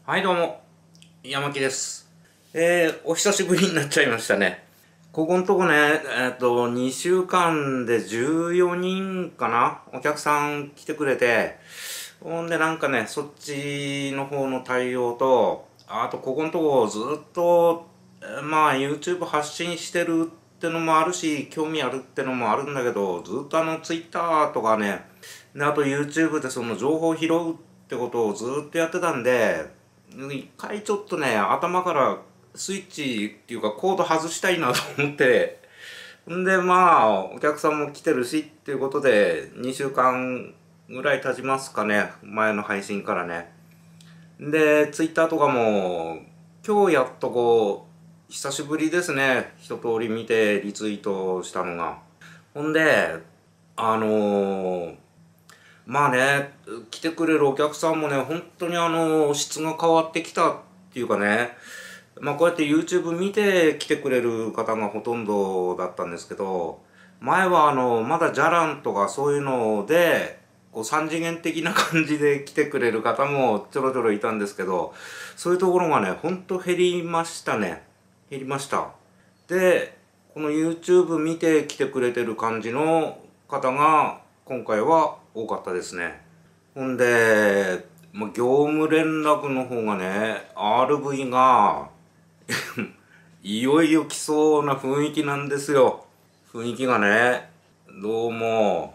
はいどうも、山木です。お久しぶりになっちゃいましたね。ここのとこね、2週間で14人かなお客さん来てくれて、ほんでなんかね、そっちの方の対応と、あとここのとこずっと、YouTube 発信してるってのもあるし、興味あるってのもあるんだけど、ずっとTwitter とかね、で、あと YouTube でその情報を拾うってことをずっとやってたんで、一回ちょっとね、頭からスイッチっていうかコード外したいなと思って、んでお客さんも来てるしっていうことで、2週間ぐらい経ちますかね、前の配信からね。で、Twitter とかも、今日やっと久しぶりですね、一通り見てリツイートしたのが。ほんで、あのー来てくれるお客さんもね、本当に質が変わってきたっていうかね、こうやって YouTube 見て来てくれる方がほとんどだったんですけど、前はまだじゃらんとかそういうので、三次元的な感じで来てくれる方もちょろちょろいたんですけど、そういうところがね、ほんと減りましたね。減りました。で、この YouTube 見て来てくれてる感じの方が今回は多かったですね。ほんで、業務連絡の方がね、RV がいよいよ来そうな雰囲気なんですよ。雰囲気がね、どうも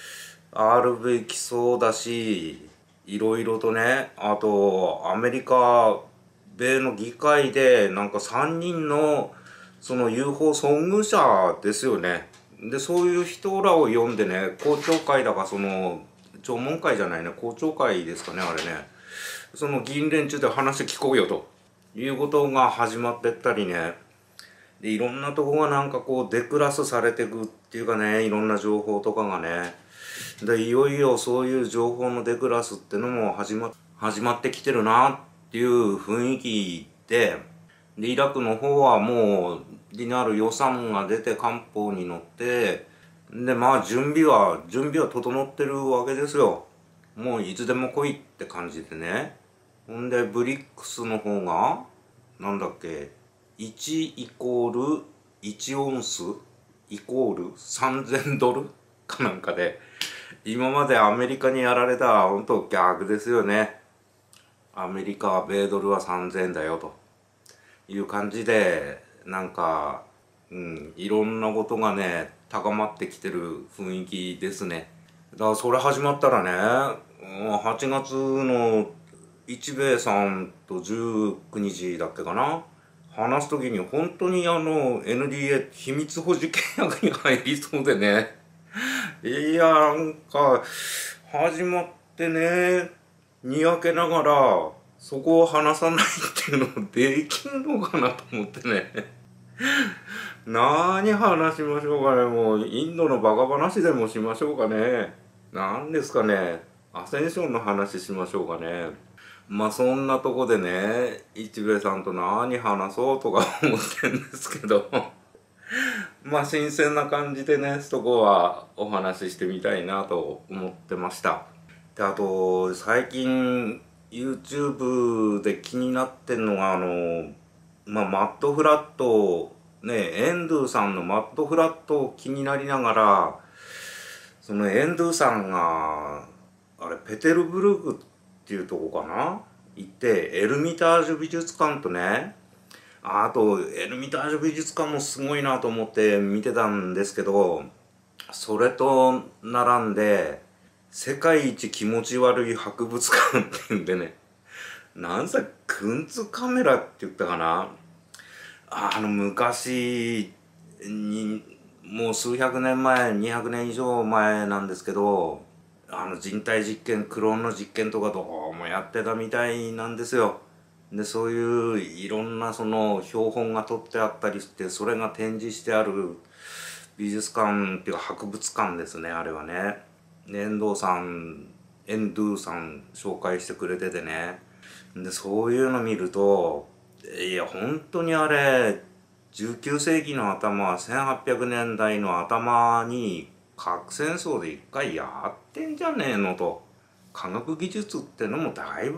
RV 来そうだし、いろいろとね、あとアメリカ、米の議会でなんか3人のその UFO 遭遇者ですよね。で、そういう人らを呼んでね、公聴会だか聴聞会じゃないね、公聴会ですかね、あれね。その議員連中で話聞こうよということが始まってったりね。で、いろんなとこがなんかデクラスされていくっていうかね、いろんな情報とかがね。で、いよいよそういう情報のデクラスってのも始まってきてるなっていう雰囲気で、イラクの方はもう、になる予算が出て官報に乗って、で、準備は整ってるわけですよ。もういつでも来いって感じでね。ほんで、ブリックスの方が、なんだっけ、1イコール1オンスイコール3000ドルかなんかで、今までアメリカにやられた本当逆ですよね。アメリカは米ドルは3000だよという感じで、なんか、いろんなことがね、高まってきてる雰囲気ですね。だからそれ始まったらね、8月の日米さんと19日だっけかな、話すときに本当にNDA 秘密保持契約に入りそうでね。いや、なんか、始まってね、にやけながら、そこを話さないっていうのできんのかなと思ってね。何話しましょうかね。もう、インドのバカ話でもしましょうかね。何ですかね。アセンションの話しましょうかね。そんなとこでね、一兵衛さんと何話そうとか思ってんですけど。新鮮な感じでね、そこはお話ししてみたいなと思ってました。で、あと、最近 YouTube で気になってんのが、マッドフラット、ね、エンドゥさんのマッドフラット気になりながら、そのエンドゥさんが、あれ、ペテルブルクっていうとこかな行って、エルミタージュ美術館とね、あと、エルミタージュ美術館もすごいなと思って見てたんですけど、それと並んで、世界一気持ち悪い博物館っていうんでね、なんせ、クンツカメラって言ったかな、昔に、もう数百年前、200年以上前なんですけど、人体実験、クローンの実験とかどうもやってたみたいなんですよ。で、そういういろんなその標本が取ってあったりして、それが展示してある美術館っていうか博物館ですね、あれはね。でエンドゥさん紹介してくれててね。で、そういうの見ると、いや、本当にあれ、19世紀の頭、1800年代の頭に核戦争で一回やってんじゃねえのと。科学技術ってのもだいぶあっ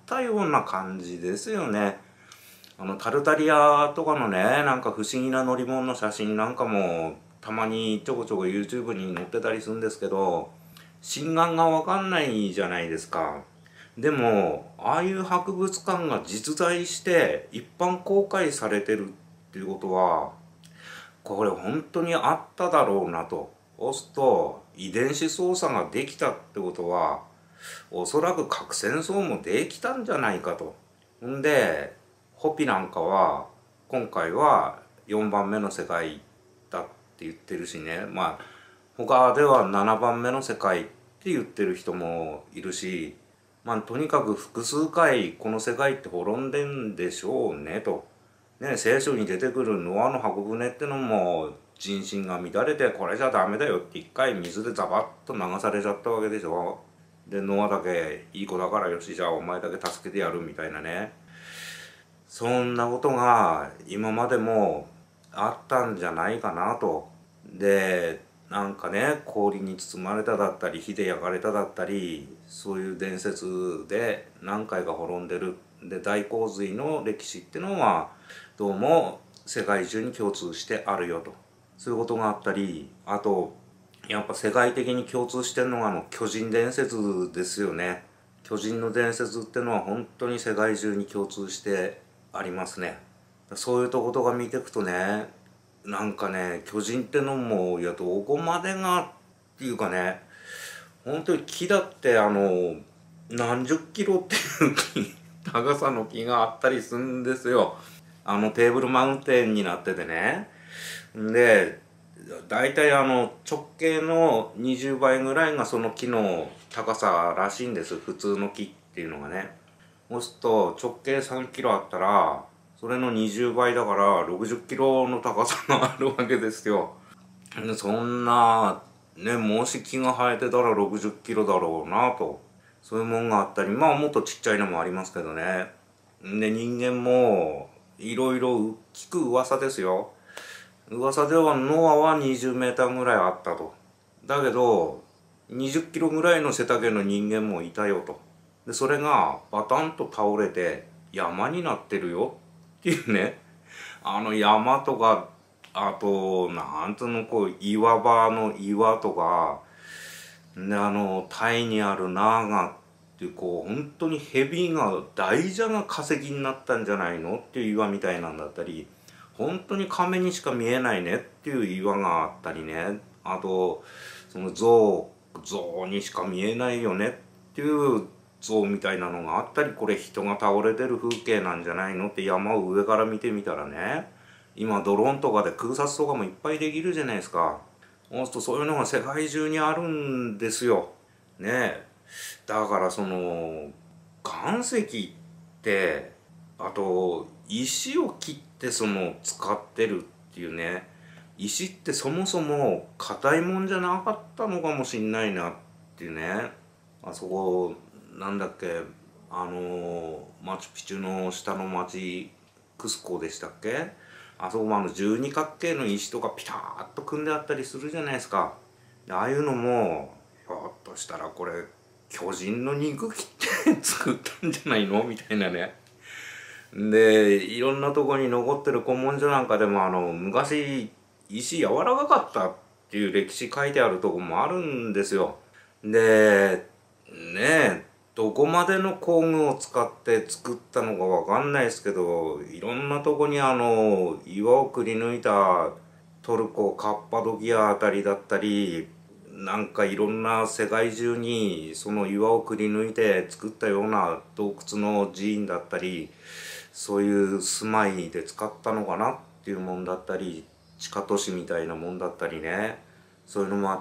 たような感じですよね。タルタリアとかのね、なんか不思議な乗り物の写真なんかもたまにちょこちょこ YouTube に載ってたりするんですけど、真贋がわかんないじゃないですか。でもああいう博物館が実在して一般公開されてるっていうことは、これ本当にあっただろうなと。そうすると遺伝子操作ができたってことは、おそらく核戦争もできたんじゃないかと。んでホピなんかは今回は4番目の世界だって言ってるしね、まあ他では7番目の世界って言ってる人もいるし、まあとにかく複数回この世界って滅んでんでしょうねと。ね、聖書に出てくるノアの箱舟ってのも人心が乱れて、これじゃダメだよって一回水でザバッと流されちゃったわけでしょ。でノアだけいい子だからよし、じゃあお前だけ助けてやるみたいなね、そんなことが今までもあったんじゃないかなと。でなんかね、氷に包まれただったり火で焼かれただったり、そういう伝説で何回か滅んでる。で大洪水の歴史ってのはどうも世界中に共通してあるよと、そういうことがあったり、あとやっぱ世界的に共通してるのが巨人伝説ですよね。巨人の伝説ってのは本当に世界中に共通してありますね。そういうとことか見ていくとね、なんかね、巨人ってのも、いや、どこまでがっていうかね、本当に木だって何十キロっていう高さの木があったりするんですよ。テーブルマウンテンになっててね。で、大体直径の20倍ぐらいがその木の高さらしいんです。普通の木っていうのがね。そうすると直径3キロあったら、それの20倍だから60キロの高さがあるわけですよ。でそんな、ね、もし木が生えてたら60キロだろうなと。そういうもんがあったり、まあもっとちっちゃいのもありますけどね。で、人間もいろいろ聞く噂ですよ。噂ではノアは20メーターぐらいあったと。だけど、20キロぐらいの背丈の人間もいたよと。で、それがバタンと倒れて山になってるよっていうね。山とか、あと、なんつうの、こう、岩場の岩とか、で、タイにあるナーガっていう、こう、本当にヘビが、大蛇が化石になったんじゃないのっていう岩みたいなんだったり、本当に亀にしか見えないねっていう岩があったりね、あと、その象にしか見えないよねっていう像みたいなのがあったり、これ人が倒れてる風景なんじゃないのって山を上から見てみたらね、今ドローンとかで空撮とかもいっぱいできるじゃないですか。そうするとそういうのが世界中にあるんですよ。ねえ。だからその岩石ってあと石を切って使ってるっていうね、石ってそもそも硬いもんじゃなかったのかもしんないなっていうね。あそこなんだっけ、マチュピチュの下の町クスコでしたっけ、あそこも十二角形の石とかピタッと組んであったりするじゃないですか。ああいうのもひょっとしたらこれ巨人の肉切って作ったんじゃないのみたいなね。でいろんなとこに残ってる古文書なんかでも昔石柔らかかったっていう歴史書いてあるとこもあるんですよ。でねえ、どこまでの工具を使って作ったのかわかんないですけど、いろんなとこに岩をくり抜いたトルコカッパドキアあたりだったり、なんかいろんな世界中にその岩をくり抜いて作ったような洞窟の寺院だったり、そういう住まいで使ったのかなっていうもんだったり、地下都市みたいなもんだったりね、そういうのもあって、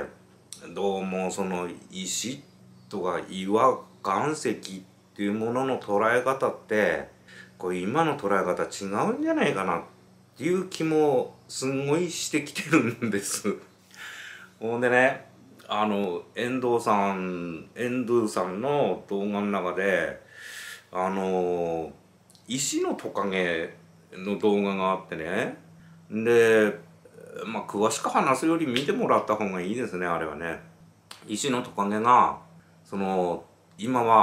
どうもその石とか岩岩石っていうものの捉え方ってこれ今の捉え方違うんじゃないかなっていう気もすんごいしてきてるんです。ほんでね、遠藤さんの動画の中で石のトカゲの動画があってね、でまあ詳しく話すより見てもらった方がいいですね、あれはね。石のトカゲが今は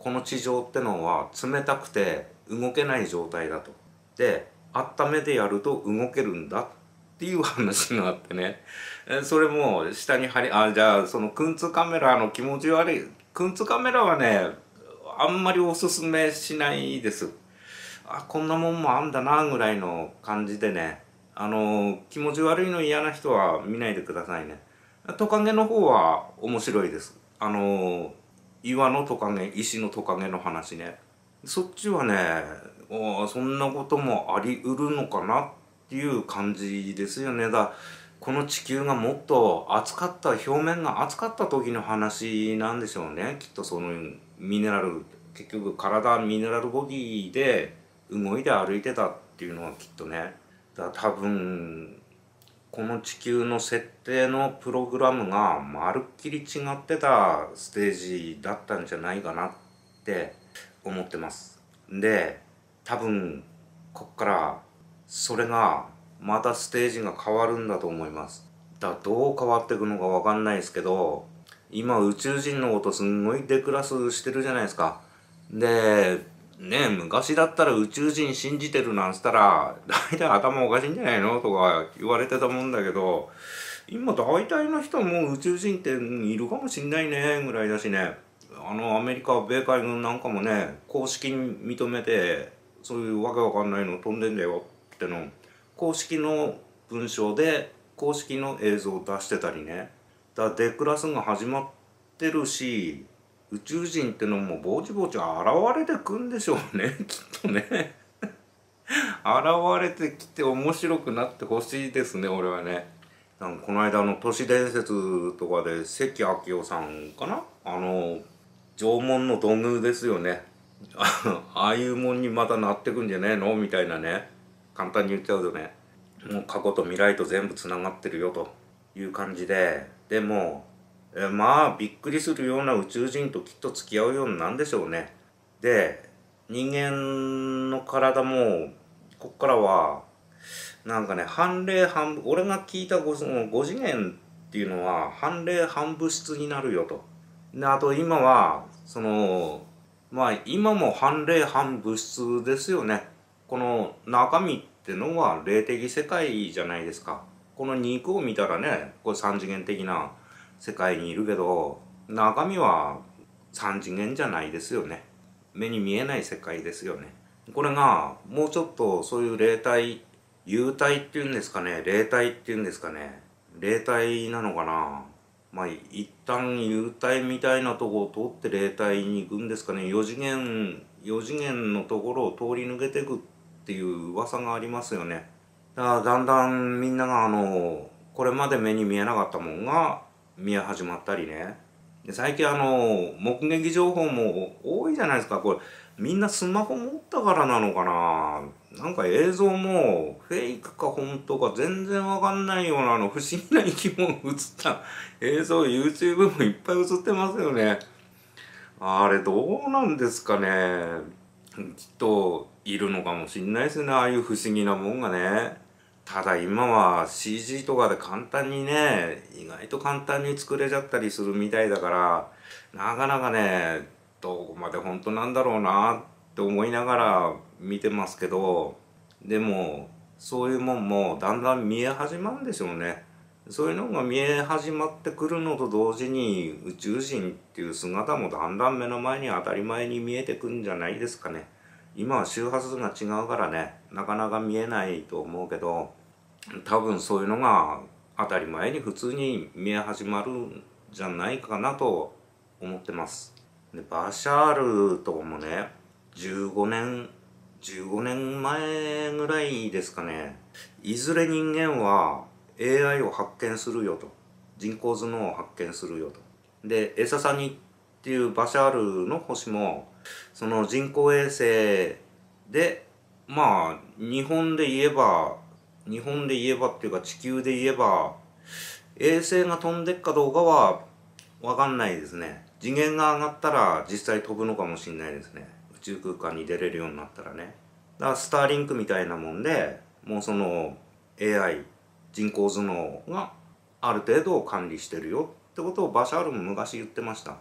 この地上ってのは冷たくて動けない状態だと。で温めてやると動けるんだっていう話があってね、それも下にじゃあそのクンツカメラの気持ち悪い、クンツカメラはねあんまりおすすめしないです。こんなもんもあんだなぐらいの感じでね、気持ち悪いの嫌な人は見ないでくださいね。トカゲの方は面白いです。岩のトカゲ、石のトカゲの話ね。そっちはね、そんなこともありうるのかなっていう感じですよね。この地球がもっと熱かった、表面が熱かった時の話なんでしょうね。きっとそのミネラル、結局体ミネラルボディで動いて歩いてたっていうのはきっとね。多分この地球の設定のプログラムがまるっきり違ってたステージだったんじゃないかなって思ってます。で多分こっからそれがまたステージが変わるんだと思います。どう変わっていくのかわかんないですけど、今宇宙人のことすんごいデクラスしてるじゃないですか。でね、昔だったら宇宙人信じてるなんつったら大体頭おかしいんじゃないのとか言われてたもんだけど、今大体の人も宇宙人っているかもしんないねぐらいだしね。アメリカ米海軍なんかもね公式に認めて、そういうわけわかんないの飛んでんだよっての公式の文章で公式の映像を出してたりね。デクラスが始まってるし、宇宙人ってのもぼちぼち現れてくんでしょうねきっとね現れてきて面白くなってほしいですね、俺はね。この間の都市伝説とかで関明夫さんかな、縄文の土偶ですよねああいうもんにまたなってくんじゃねえのみたいなね、簡単に言っちゃうとね、もう過去と未来と全部つながってるよという感じで、でもまあびっくりするような宇宙人ときっと付き合うようになんでしょうね。で人間の体もこっからはなんかね、半霊半俺が聞いた5次元っていうのは半霊半物質になるよと。であと今はまあ今も半霊半物質ですよね。この中身ってのは霊的世界じゃないですか。この肉を見たらね、これ3次元的な世界にいるけど、中身は3次元じゃないですよね。目に見えない世界ですよね。これがもうちょっとそういう霊体、幽体っていうんですかね、霊体っていうんですかね、霊体なのかな、まあ一旦幽体みたいなとこを通って霊体に行くんですかね。4次元のところを通り抜けていくっていう噂がありますよね。だからだんだんみんながこれまで目に見えなかったもんが見え始まったりね。で最近目撃情報も多いじゃないですか。これみんなスマホ持ったからなのかな。なんか映像もフェイクか本当か全然わかんないような不思議な生き物映った映像 YouTube もいっぱい映ってますよね。あれどうなんですかね。きっといるのかもしんないですね、ああいう不思議なもんがね。ただ今は CG とかで簡単にね、意外と簡単に作れちゃったりするみたいだから、なかなかね、どこまで本当なんだろうなって思いながら見てますけど、でもそういうもんもだんだん見え始まるんでしょうね。そういうのが見え始まってくるのと同時に宇宙人っていう姿もだんだん目の前に当たり前に見えてくんじゃないですかね。今は周波数が違うからね、なかなか見えないと思うけど、多分そういうのが当たり前に普通に見え始まるんじゃないかなと思ってます。でバシャールとかもね、15年前ぐらいですかね、いずれ人間は AI を発見するよと、人工頭脳を発見するよと。でエササニっていうバシャールの星もその人工衛星で、まあ日本で言えばっていうか地球で言えば衛星が飛んでっかどうかは分かんないですね。次元が上がったら実際飛ぶのかもしれないですね。宇宙空間に出れるようになったらね。だからスターリンクみたいなもんで、もうその AI 人工頭脳がある程度を管理してるよってことをバシャールも昔言ってました。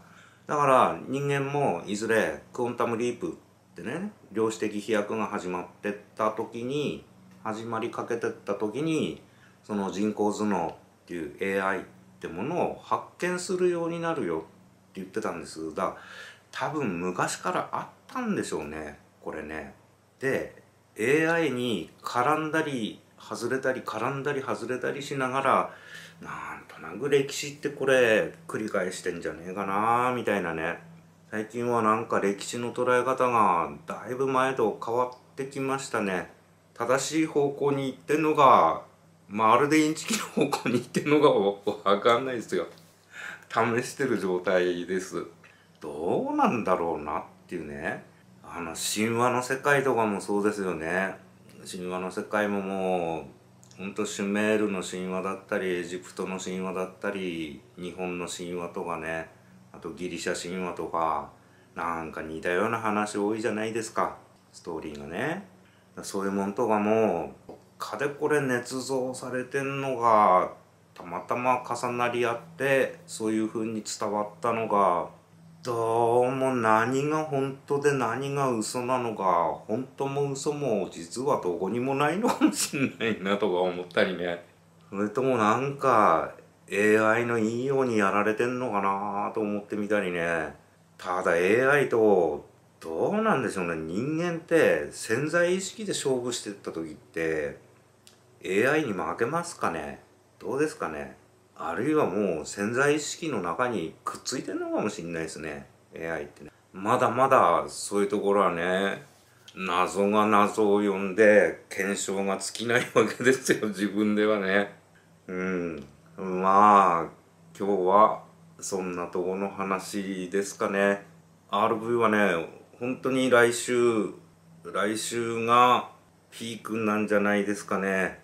だから人間もいずれクォンタムリープってね、量子的飛躍が始まってった時に、始まりかけてった時に、その人工頭脳っていう AI ってものを発見するようになるよって言ってたんですが、多分昔からあったんでしょうね、これね。で AI に絡んだり外れたり絡んだり外れたりしながら、なんとなく歴史ってこれ繰り返してんじゃねえかなみたいなね。最近はなんか歴史の捉え方がだいぶ前と変わってきましたね。正しい方向に行ってんのがまるでインチキの方向に行ってんのがわかんないですよ。試してる状態です。どうなんだろうなっていうね。神話の世界とかもそうですよね。神話の世界ももうほんとシュメールの神話だったりエジプトの神話だったり日本の神話とかね、あとギリシャ神話とか、なんか似たような話多いじゃないですか、ストーリーがね。そういうもんとかもどっかでこれ捏造されてんのがたまたま重なり合ってそういう風に伝わったのが、どうも何が本当で何が嘘なのか、本当も嘘も実はどこにもないのかもしんないなとか思ったりね。それともなんか AI のいいようにやられてんのかなと思ってみたりね。ただ AI とどうなんでしょうね、人間って潜在意識で勝負してった時って AI に負けますかね。どうですかね。あるいはもう潜在意識の中にくっついてるのかもしれないですね、 AI ってね。まだまだそういうところはね、謎が謎を呼んで検証が尽きないわけですよ、自分ではね。まあ今日はそんなとこの話ですかね。 RV はね本当に来週がピークなんじゃないですかね。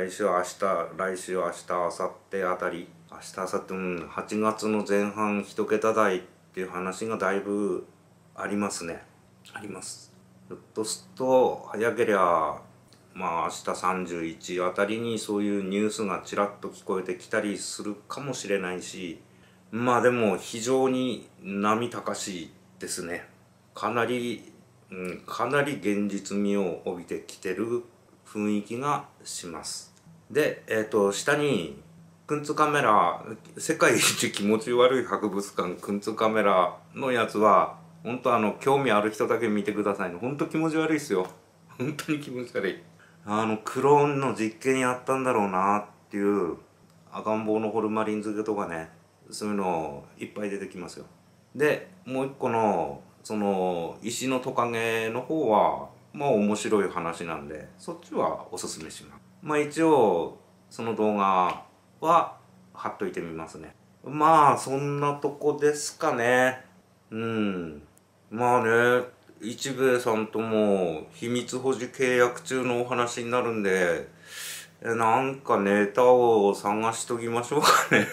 来週明日明後日あたり、明日明後日、8月の前半一桁台っていう話がだいぶありますね。あります。ひょっとすると早けりゃまあ明日31あたりにそういうニュースがちらっと聞こえてきたりするかもしれないし、まあでも非常に波高しですね。かなり、かなり現実味を帯びてきてる雰囲気がします。で、下にクンツカメラ、世界一気持ち悪い博物館クンツカメラのやつは本当興味ある人だけ見てくださいね。本当気持ち悪いですよ。本当に気持ち悪い。クローンの実験やったんだろうなっていう赤ん坊のホルマリン漬けとかね、そういうのいっぱい出てきますよ。でもう一個のその石のトカゲの方はまあ面白い話なんでそっちはおすすめします。まあ一応その動画は貼っといてみますね。まあそんなとこですかね。まあね、一兵衛さんとも秘密保持契約中のお話になるんで、なんかネタを探しときましょうかね。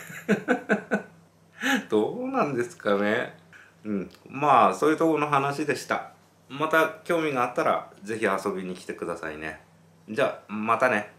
どうなんですかね。まあそういうところの話でした。また興味があったらぜひ遊びに来てくださいね。じゃあまたね。